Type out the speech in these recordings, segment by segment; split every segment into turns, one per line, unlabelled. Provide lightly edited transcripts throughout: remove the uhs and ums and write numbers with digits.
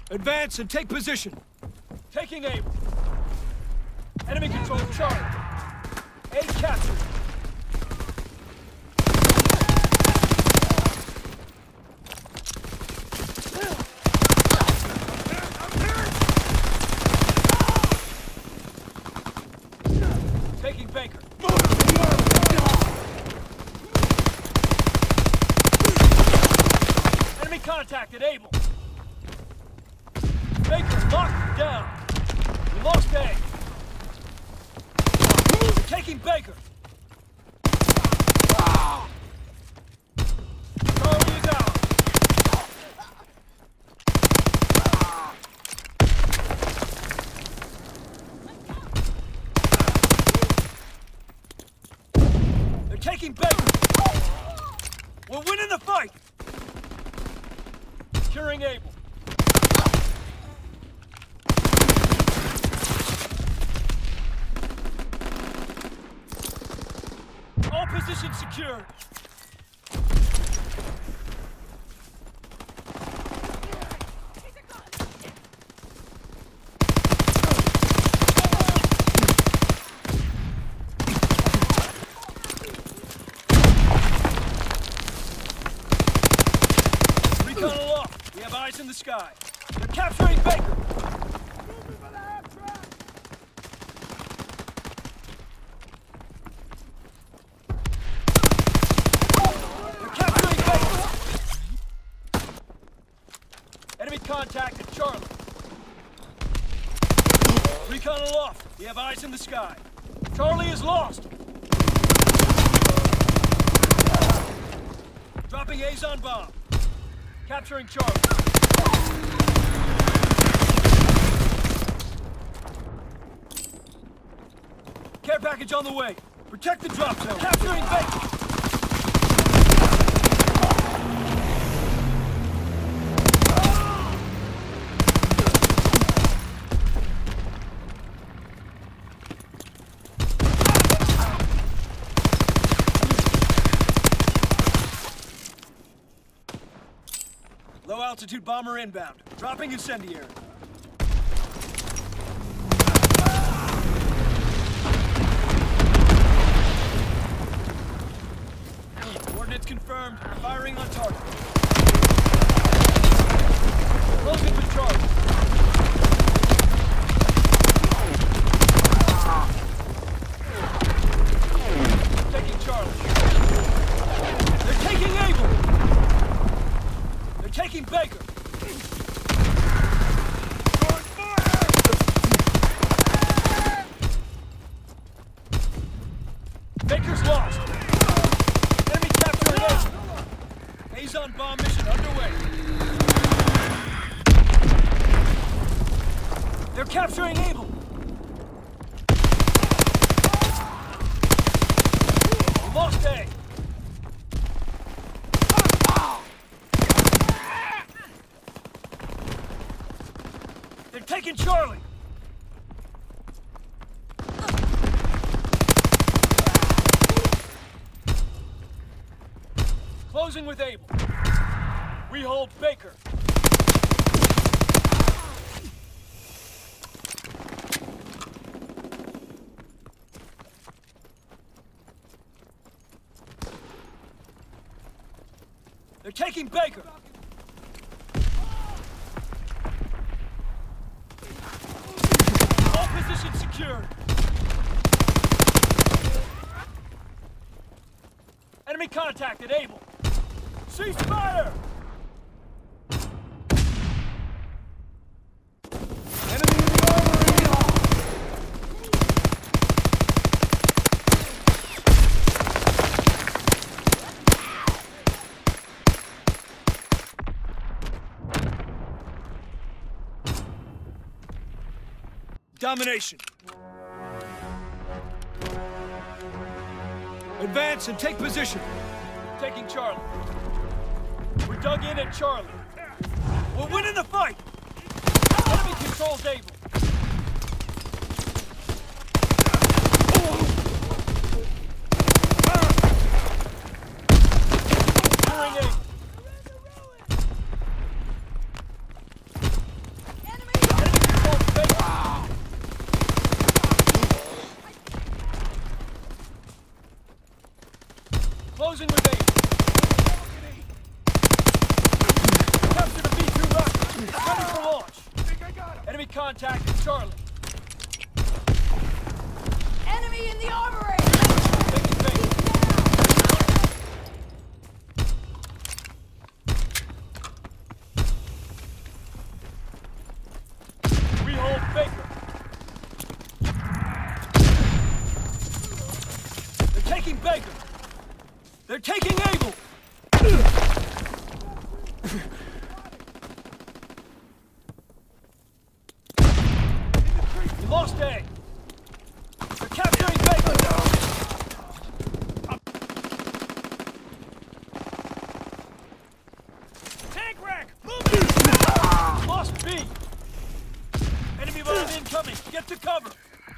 Advance and take position.
Taking Able. Enemy control Charlie. A captured. Taking Baker. Enemy contacted Able. Baker locked down. We lost A. We're taking Baker. Charlie is out. They're taking Baker. We're winning the fight. Securing Able. All positions secured. Recon aloft. We have eyes in the sky. They're capturing Baker. Moving for the half track. Enemy contact at Charlie. Recon aloft. We have eyes in the sky. Charlie is lost. Dropping A's on bomb. Capturing Charlie. Care package on the way. Protect the drop zone. Capturing Baker. Low-altitude bomber inbound. Dropping incendiary. Coordinates confirmed. Firing on target. Closing with Charlie. Taking Charlie. They're taking Able. Taking Baker. Baker's lost. Enemy capturing Able. A's on bomb mission underway. They're capturing Able. We lost A. They're taking Charlie! Closing with Able. We hold Baker. They're taking Baker! Position secured. Enemy contacted Able. Cease fire! Enemy domination. Advance and take position. Taking Charlie. We're dug in at Charlie. We're winning the fight. Enemy controls Able. Securing Able. Closing with aim. Capture the V2-Rocket. Ready for launch. Enemy contact at Charlie.
Enemy in the armory!
Taking base. We hold Baker. They're taking Baker. They're taking Able. We lost A. They're capturing Baker. Tank rack, moving. Lost B. Enemy bomb incoming. Get to cover.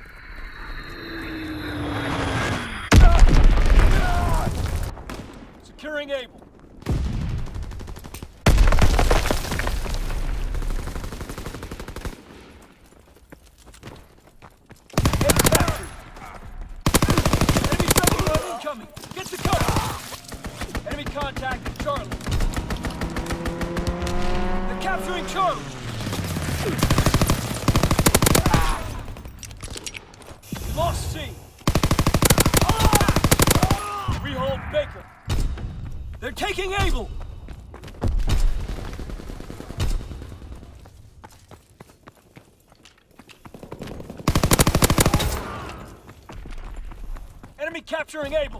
Securing Able. Incoming. Get to cover. Enemy contact at Charlie. They're capturing Charlie. We lost C. We hold Baker. They're taking Able. Enemy capturing Able.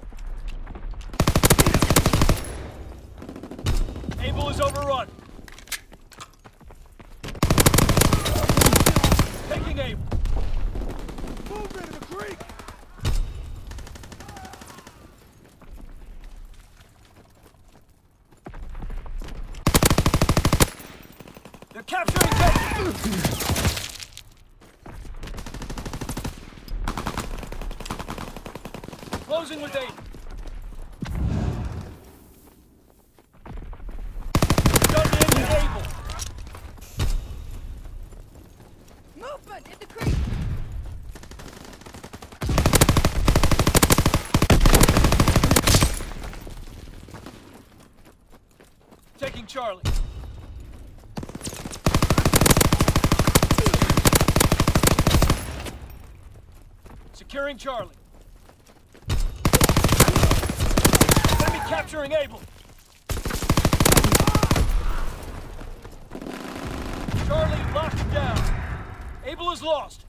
Able is overrun. Taking Able. Move into the creek. They're capturing Baker. Closing with Able. Dug in Able.
Movement in the creek!
Taking Charlie. Securing Charlie. Enemy capturing Able. Charlie locked down. Able is lost.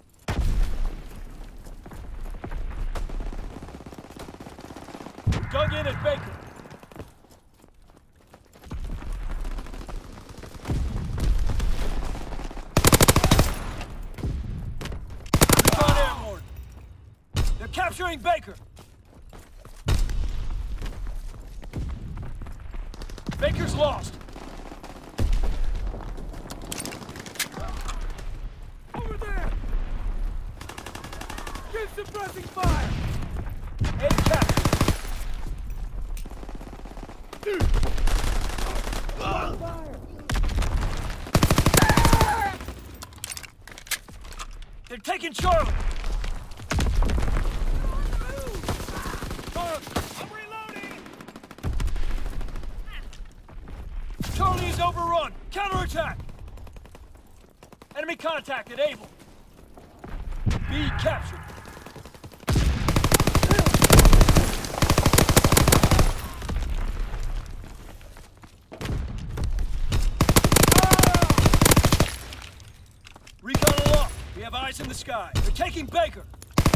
Dug in at Baker. Recon airborne. They're capturing Baker. Baker's lost. Over there! Give suppressing fire! A captured. Fire! They're taking Charlie! I'm reloading! Charlie is overrun! Counterattack! Enemy contact at Able. B captured. Recon aloft. We have eyes in the sky. They're taking Baker.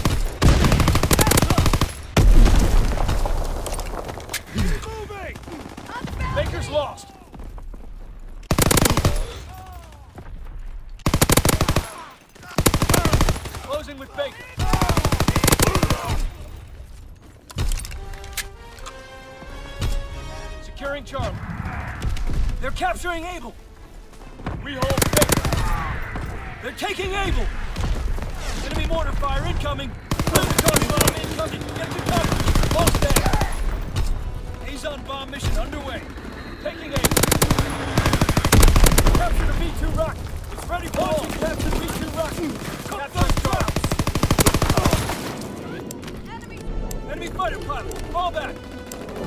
Keep moving! Baker's lost. Closing with Baker. Securing Charlie. They're capturing Able. We hold Baker. They're taking Able. Enemy mortar fire incoming. Charlie bomb incoming. Get to cover. Lost A. Azon bomb mission underway. Taking Able. Capture the V2-Rocket. It's ready for launch. Capture the V2-Rocket. Capture drops. Enemy fighter pilot. Fall back.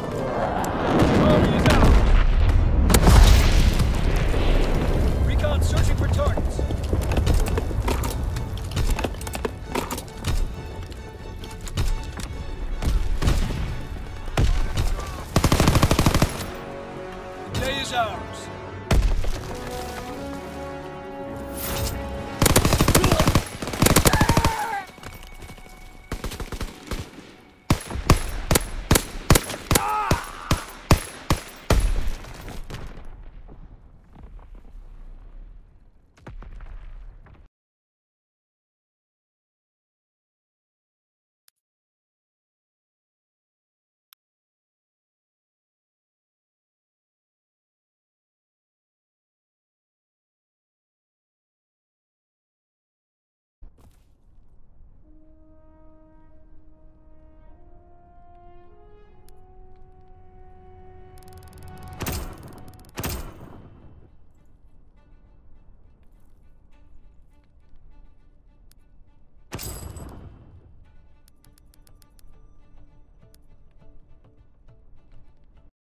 is ours.